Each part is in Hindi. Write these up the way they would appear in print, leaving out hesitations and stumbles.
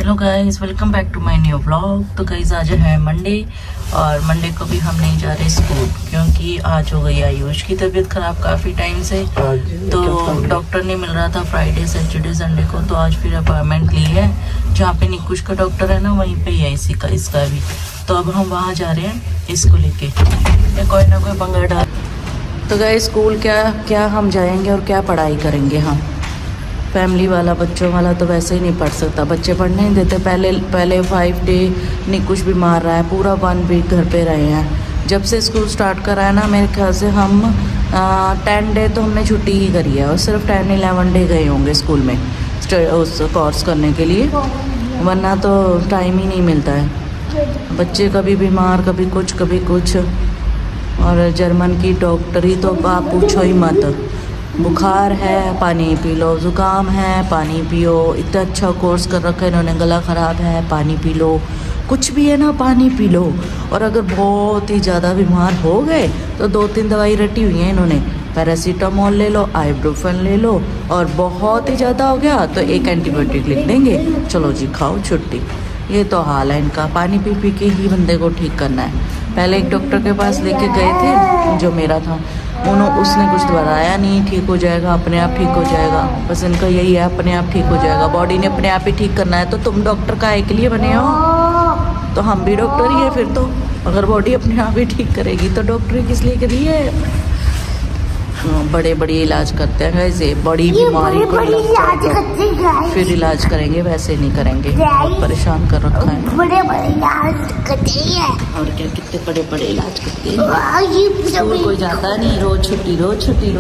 Hello guys, welcome back to my new vlog. तो गाइस आज है मंडे और मंडे को भी हम नहीं जा रहे स्कूल क्योंकि आज हो गई आयुष की तबीयत खराब काफ़ी टाइम से। तो डॉक्टर नहीं मिल रहा था फ्राइडे सैटरडे संडे को, तो आज फिर अपॉइंटमेंट ली है। जहाँ पे निकुश का डॉक्टर है ना, वहीं पे ही है इसका भी। तो अब हम वहाँ जा रहे हैं इसको लेके, कोई ना कोई पंगा डाल। तो गाइस स्कूल क्या हम जाएंगे और क्या पढ़ाई करेंगे हम। फैमिली वाला बच्चों वाला तो वैसे ही नहीं पढ़ सकता, बच्चे पढ़ने नहीं देते। पहले 5 डे निकुश बीमार रहा है, पूरा 1 वीक घर पे रहे हैं। जब से स्कूल स्टार्ट करा है ना, मेरे ख्याल से हम 10 डे तो हमने छुट्टी ही करी है और सिर्फ 10-11 डे गए होंगे स्कूल में उस कोर्स करने के लिए, वरना तो टाइम ही नहीं मिलता है। बच्चे कभी बीमार कभी कुछ। और जर्मन की डॉक्टरी तो आप पूछो ही मत। बुखार है पानी पी लो, ज़ुकाम है पानी पियो। इतना अच्छा कोर्स कर रखा है इन्होंने, गला ख़राब है पानी पी लो, कुछ भी है ना पानी पी लो। और अगर बहुत ही ज़्यादा बीमार हो गए तो 2-3 दवाई रटी हुई हैं इन्होंने, पैरासीटामोल ले लो, आइब्रोफेन ले लो, और बहुत ही ज़्यादा हो गया तो एक एंटीबायोटिक लिख देंगे, चलो जी खाओ छुट्टी। ये तो हाल है इनका, पानी पी के ही बंदे को ठीक करना है। पहले एक डॉक्टर के पास लेके गए थे जो मेरा था, उसने कुछ बताया नहीं, ठीक हो जाएगा अपने आप ठीक हो जाएगा। बस इनका यही है, अपने आप ठीक हो जाएगा, बॉडी ने अपने आप ही ठीक करना है। तो तुम डॉक्टर काहे के लिए बने हो? तो हम भी डॉक्टर ही है फिर तो। अगर बॉडी अपने आप ही ठीक करेगी तो डॉक्टरी किस लिए करी है? बड़े इलाज करते हैं ऐसे, बड़ी बीमारी को फिर इलाज करेंगे, वैसे नहीं करेंगे। परेशान कर रखा है, बड़े इलाज करते हैं। और क्या, कितने बड़े इलाज करते हैं। स्कूल कोई जाता नहीं, रोज छुट्टी रोज छुट्टी।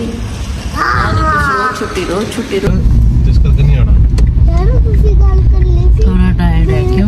थोड़ा टायर्ड है क्यों?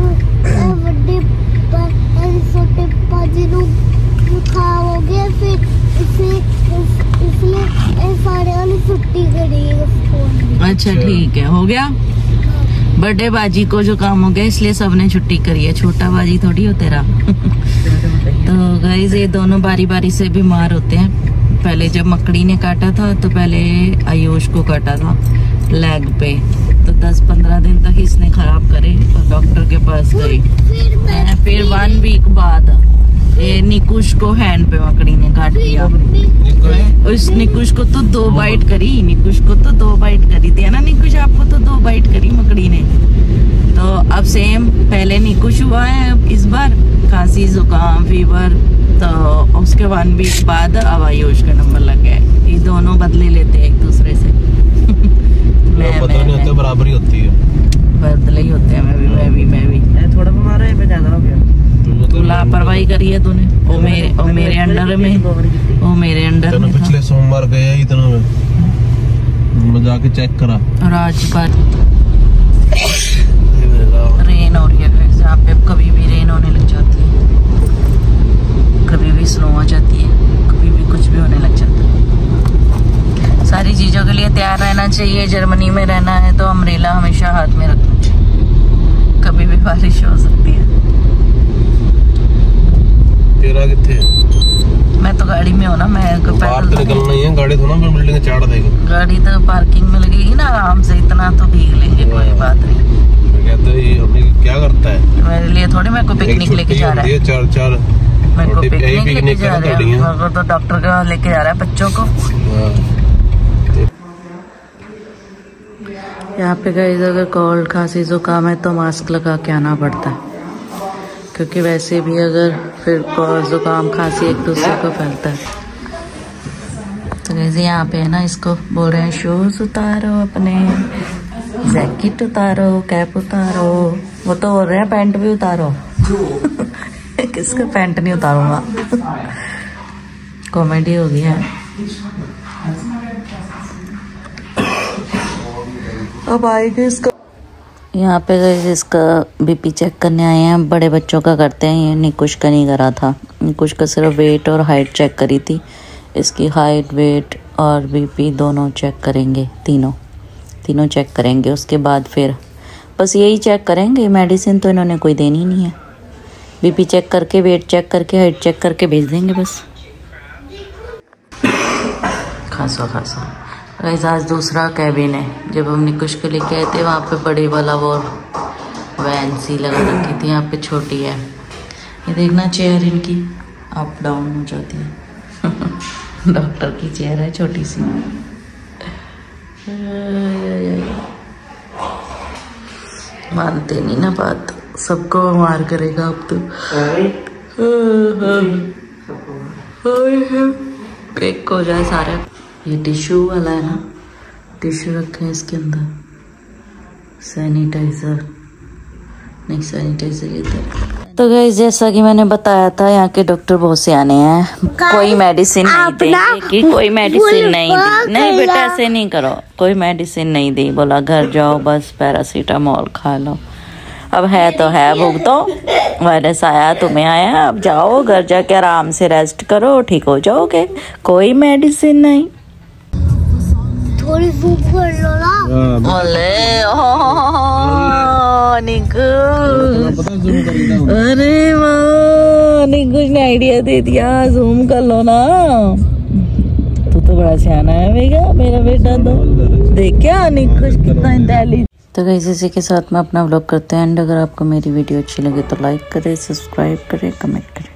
अच्छा ठीक है, हो गया। बर्थडे बाजी को जो काम हो गया इसलिए सबने छुट्टी करी है, छोटा बाजी थोड़ी हो तेरा। तो गाइस ये दोनों बारी से बीमार होते हैं। पहले जब मकड़ी ने काटा था तो पहले आयुष को काटा था लेग पे, तो 10-15 दिन तक इसने खराब करे और डॉक्टर के पास गई। फिर 1 वीक बाद ये निकुश को हैंड पे मकड़ी ने काट दिया। उस निकुश को तो 2 बाइट करी, थी ना निकुश, आपको तो 2 बाइट करी मकड़ी ने। तो अब सेम पहले निकुश हुआ है इस बार, खांसी जुकाम फीवर, तो उसके 1 वीक बाद अब आयुष का नंबर लग गया। ये दोनों बदले लेते हैं एक दूसरे से। मैं बराबरी होती है, बदले ही होते हैं। मैं भी थोड़ा बीमार है, ज्यादा हो गया। तो लापरवाही करी है तूने। वो मेरे अंडर में पिछले सोमवार गया इतना मैं जाके चेक करा। और आज रेन हो रही है जहाँ पे, कभी भी रेन होने लग जाती है, कभी भी स्नो हो जाती है, कभी भी कुछ भी होने लग जाता है। सारी चीजों के लिए तैयार रहना चाहिए। जर्मनी में रहना है तो अम्ब्रेला हमेशा हाथ में रखना चाहिए, कभी भी बारिश हो सकती है। तेरा किथे? मैं तो गाड़ी में हूँ ना, मैं बाहर तो निकलना ही है, गाड़ी थोड़ा बिल्डिंग चाड़ देगी। गाड़ी तो पार्किंग में लगेगी ना आराम से, इतना तो भीग लेंगे, कोई बात नहीं। मैं कहता है ये हमें क्या करता है, मेरे लिए थोड़ी मेरे को पिकनिक लेके जा रहा है। 4 मेरे को पिकनिक लेके जा रहा है, मेरे को तो डॉक्टर का लेके जा रहा है बच्चों को। यहाँ पे गाइस अगर कोल्ड खांसी जुकाम है तो मास्क लगा के आना पड़ता है, क्योंकि वैसे भी अगर फिर जुकाम खांसी एक दूसरे को फैलता है। तो जैसे यहाँ पे है ना, इसको बोल रहे हैं शूज उतारो, अपने जैकेट उतारो, कैप उतारो। वो तो बोल रहे हैं पैंट भी उतारो। किसका पैंट नहीं उतारूंगा। कॉमेडी हो गया है। अब आएगा इसका, यहाँ पे इसका बीपी चेक करने आए हैं। बड़े बच्चों का करते हैं, ये निकुश का नहीं करा था। निकुश का सिर्फ वेट और हाइट चेक करी थी, इसकी हाइट वेट और बीपी दोनों चेक करेंगे, तीनों चेक करेंगे। उसके बाद फिर बस यही चेक करेंगे, मेडिसिन तो इन्होंने कोई देनी नहीं है। बीपी चेक करके, वेट चेक करके, हाइट चेक करके भेज देंगे बस। खासा गाइस आज दूसरा कैबिन है। जब हम निकुश को लेके आए थे वहाँ पे बड़े वाला वो वैन सी लगा रखी थी यहाँ पे, छोटी है। ये देखना चेयर इनकी अप डाउन हो जाती है। डॉक्टर की चेयर है छोटी सी। मानते नहीं ना बात, सबको मार करेगा अब तो। एक हो जाए सारे। ये टिश्यू वाला है ना, टिश्यू रखे हैं इसके अंदर। सैनिटाइजर नहीं, सैनिटाइजर इधर। तो गाइस जैसा कि मैंने बताया था, यहाँ के डॉक्टर बहुत सियाने हैं। कोई मेडिसिन नहीं देंगे कि कोई मेडिसिन नहीं दी। नहीं बेटा ऐसे नहीं करो, कोई मेडिसिन नहीं दी। बोला घर जाओ बस पैरासीटामोल खा लो। अब है तो है, भुगतो। वायरस आया तुम्हें आया, अब जाओ घर जाके आराम से रेस्ट करो, ठीक हो जाओगे। कोई मेडिसिन नहीं। थोड़ी धूप कर लो ना। ओले निकू, अरे वाह निकुश ने आइडिया दे दिया, जूम कर लो ना। तू तो बड़ा सियाना है भैया, मेरा बेटा तो। देख क्या निकुश कितना इंटेलिजेंट। तो गाइस इसी के साथ में अपना व्लॉग करते हैं एंड। अगर आपको मेरी वीडियो अच्छी लगे तो लाइक करें, सब्सक्राइब करें, कमेंट करें।